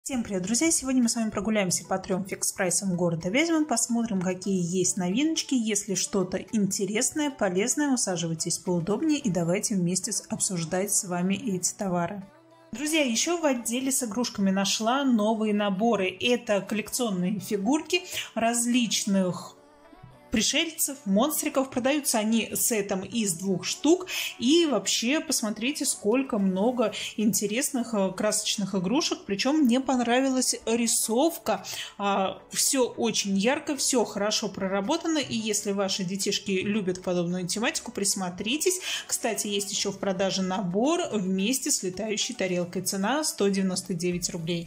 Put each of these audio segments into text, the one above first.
Всем привет, друзья! Сегодня мы с вами прогуляемся по 3 фикс-прайсам города Вязьмы, посмотрим, какие есть новиночки. Если что-то интересное, полезное, усаживайтесь поудобнее и давайте вместе обсуждать с вами эти товары. Друзья, еще в отделе с игрушками нашла новые наборы. Это коллекционные фигурки различных пришельцев, монстриков. Продаются они сетом из 2 штук. И вообще посмотрите, сколько много интересных красочных игрушек. Причем мне понравилась рисовка. Все очень ярко, все хорошо проработано. И если ваши детишки любят подобную тематику, присмотритесь. Кстати, есть еще в продаже набор вместе с летающей тарелкой. Цена 199 рублей.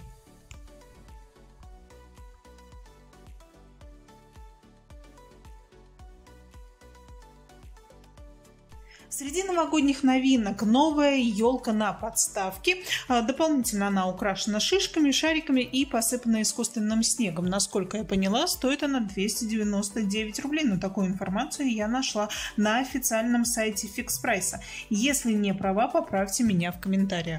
Среди новогодних новинок новая елка на подставке. Дополнительно она украшена шишками, шариками и посыпана искусственным снегом. Насколько я поняла, стоит она 299 рублей. Но такую информацию я нашла на официальном сайте фикс-прайса. Если не права, поправьте меня в комментариях.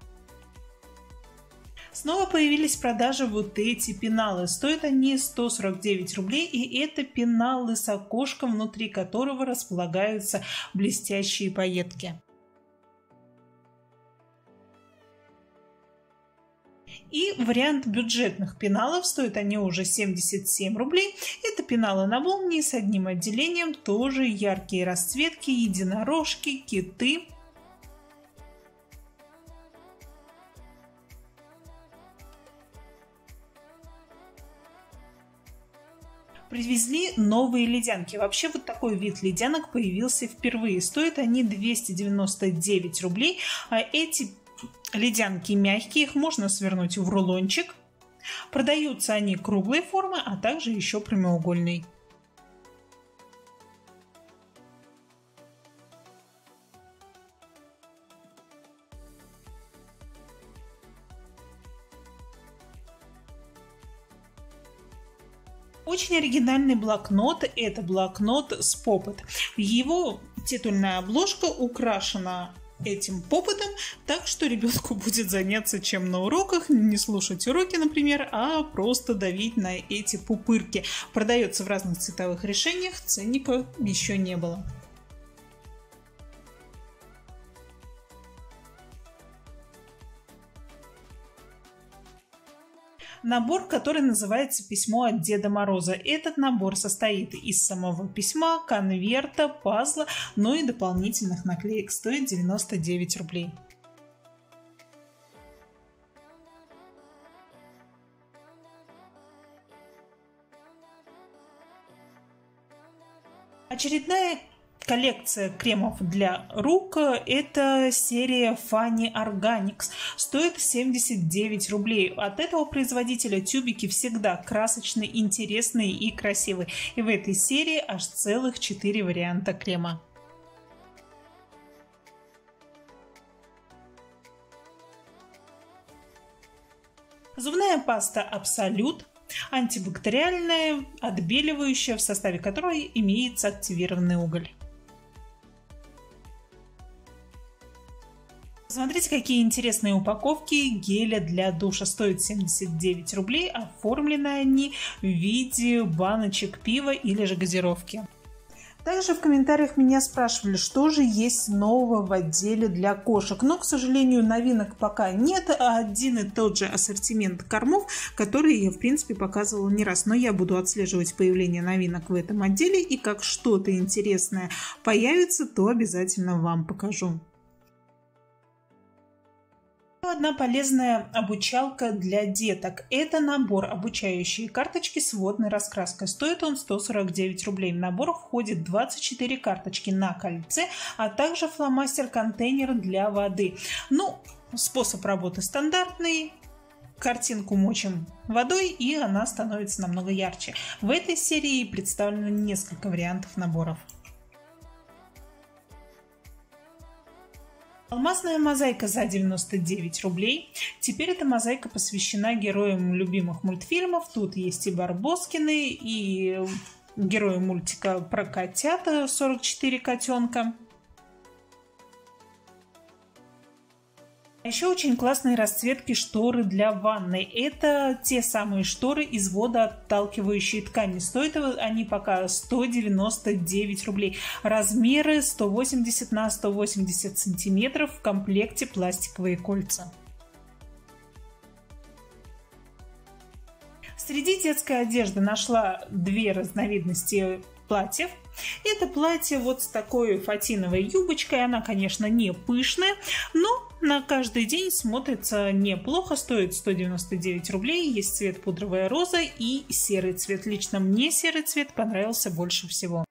Снова появились в продаже вот эти пеналы. Стоят они 149 рублей, и это пеналы с окошком, внутри которого располагаются блестящие пайетки. И вариант бюджетных пеналов, стоят они уже 77 рублей. Это пеналы на молнии с одним отделением, тоже яркие расцветки, единорожки, киты. Привезли новые ледянки. Вообще вот такой вид ледянок появился впервые. Стоят они 299 рублей. А эти ледянки мягкие, их можно свернуть в рулончик. Продаются они круглой формы, а также еще прямоугольной. Очень оригинальный блокнот. Это блокнот с Poppet. Его титульная обложка украшена этим Poppet'ом, так что ребенку будет заняться чем на уроках, не слушать уроки, например, а просто давить на эти пупырки. Продается в разных цветовых решениях, ценника еще не было. Набор, который называется «Письмо от Деда Мороза». Этот набор состоит из самого письма, конверта, пазла, но и дополнительных наклеек. Стоит 99 рублей. Очередная коллекция кремов для рук. Это серия Fanny Organics. Стоит 79 рублей. От этого производителя тюбики всегда красочные, интересные и красивые. И в этой серии аж целых 4 варианта крема. Зубная паста Absolute. Антибактериальная, отбеливающая, в составе которой имеется активированный уголь. Смотрите, какие интересные упаковки геля для душа. Стоят 79 рублей. Оформлены они в виде баночек пива или же газировки. Также в комментариях меня спрашивали, что же есть нового в отделе для кошек. Но, к сожалению, новинок пока нет. Один и тот же ассортимент кормов, который я, в принципе, показывала не раз. Но я буду отслеживать появление новинок в этом отделе. И как что-то интересное появится, то обязательно вам покажу. Одна полезная обучалка для деток. Это набор обучающие карточки с водной раскраской. Стоит он 149 рублей. В набор входит 24 карточки на кольце, а также фломастер-контейнер для воды. Ну, способ работы стандартный. Картинку мочим водой, и она становится намного ярче. В этой серии представлено несколько вариантов наборов. Алмазная мозаика за 99 рублей. Теперь эта мозаика посвящена героям любимых мультфильмов. Тут есть и Барбоскины, и герои мультика про котят 44 котенка. Еще очень классные расцветки шторы для ванной. Это те самые шторы из водоотталкивающей ткани. Стоят они пока 199 рублей. Размеры 180 на 180 сантиметров, в комплекте пластиковые кольца. Среди детской одежды нашла две разновидности платьев. Это платье вот с такой фатиновой юбочкой. Она, конечно, не пышная, но на каждый день смотрится неплохо. Стоит 199 рублей. Есть цвет пудровая роза и серый цвет. Лично мне серый цвет понравился больше всего.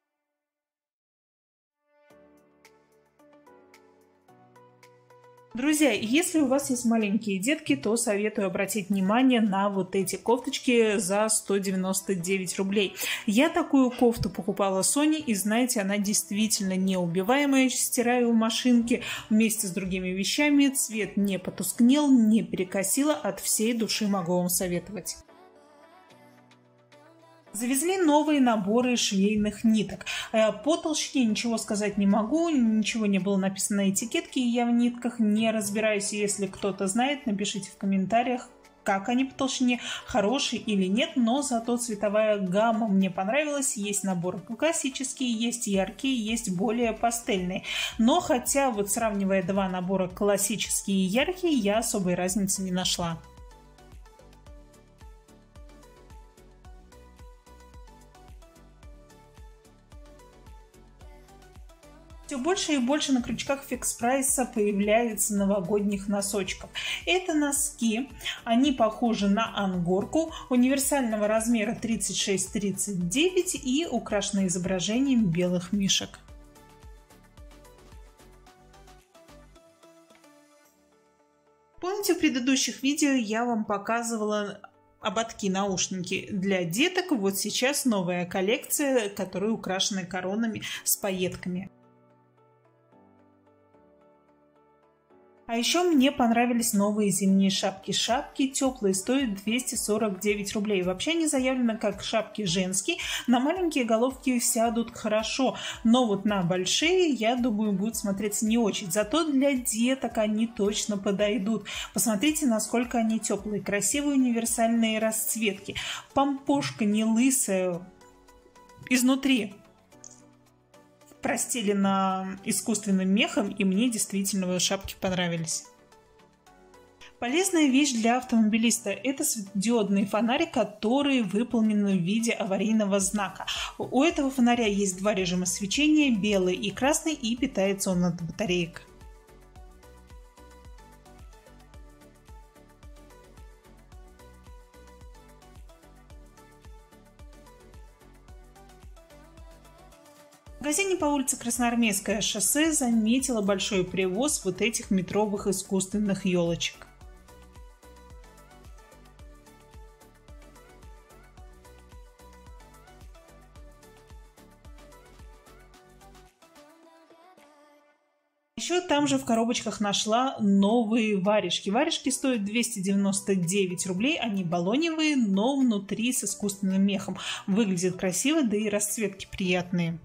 Друзья, если у вас есть маленькие детки, то советую обратить внимание на вот эти кофточки за 199 рублей. Я такую кофту покупала Соне, и знаете, она действительно неубиваемая. Стираю в машинке вместе с другими вещами, цвет не потускнел, не перекосило, от всей души могу вам советовать. Завезли новые наборы швейных ниток. По толщине ничего сказать не могу, ничего не было написано на этикетке, и я в нитках не разбираюсь. Если кто-то знает, напишите в комментариях, как они по толщине, хорошие или нет, но зато цветовая гамма мне понравилась. Есть наборы классические, есть яркие, есть более пастельные. Но хотя вот сравнивая два набора классические и яркие, я особой разницы не нашла. Все больше и больше на крючках Fix Price появляется новогодних носочков. Это носки, они похожи на ангорку, универсального размера 36-39 и украшены изображением белых мишек. Помните, в предыдущих видео я вам показывала ободки-наушники для деток? Вот сейчас новая коллекция, которые украшены коронами с пайетками. А еще мне понравились новые зимние шапки. Шапки теплые, стоят 249 рублей. Вообще они заявлены как шапки женские. На маленькие головки сядут хорошо, но вот на большие, я думаю, будет смотреться не очень. Зато для деток они точно подойдут. Посмотрите, насколько они теплые. Красивые универсальные расцветки. Помпошка не лысая. Изнутри простелена искусственным мехом, и мне действительно шапки понравились. Полезная вещь для автомобилиста – это светодиодный фонарь, который выполнен в виде аварийного знака. У этого фонаря есть два режима свечения – белый и красный, и питается он от батареек. В магазине по улице Красноармейское шоссе заметила большой привоз вот этих метровых искусственных елочек. Еще там же в коробочках нашла новые варежки. Варежки стоят 299 рублей, они баллоневые, но внутри с искусственным мехом. Выглядят красиво, да и расцветки приятные.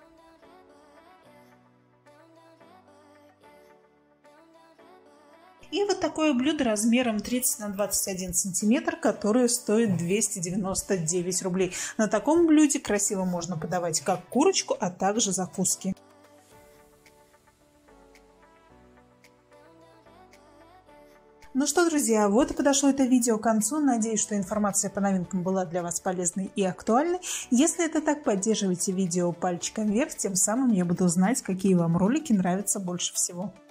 И вот такое блюдо размером 30 на 21 сантиметр, которое стоит 299 рублей. На таком блюде красиво можно подавать как курочку, а также закуски. Ну что, друзья, вот и подошло это видео к концу. Надеюсь, что информация по новинкам была для вас полезной и актуальной. Если это так, поддерживайте видео пальчиком вверх, тем самым я буду знать, какие вам ролики нравятся больше всего.